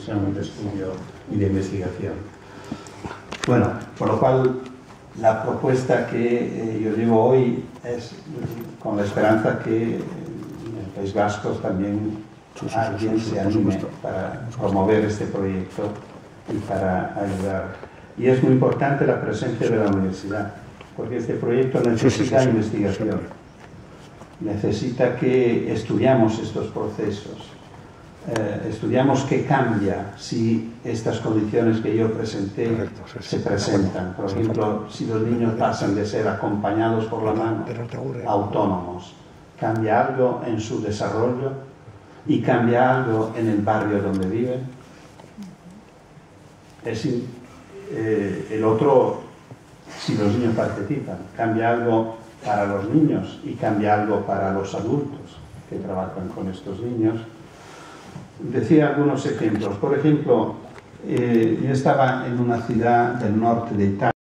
reflexión, de estudio y de investigación. Bueno, por lo cual la propuesta que yo llevo hoy es con la esperanza que en el País Vasco también alguien se anime para promover este proyecto y para ayudar. Y es muy importante la presencia de la universidad, porque este proyecto necesita investigación, necesita que estudiamos estos procesos, estudiamos qué cambia si estas condiciones que yo presenté se presentan. Por ejemplo, si los niños pasan de ser acompañados por la mano a autónomos, cambia algo en su desarrollo y cambia algo en el barrio donde viven. El otro, si los niños participan, cambia algo para los niños y cambia algo para los adultos que trabajan con estos niños. Decía algunos ejemplos. Por ejemplo, yo estaba en una ciudad del norte de Italia.